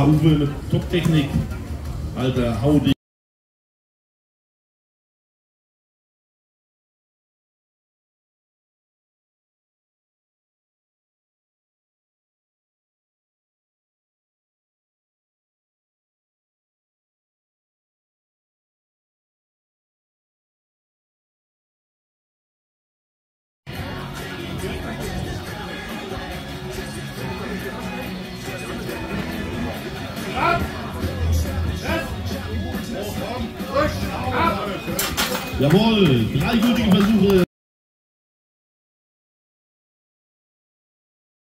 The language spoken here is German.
Ja, Uwe mit Top-Technik. Alter, hau dich. Jawohl, 3 gültige Versuche.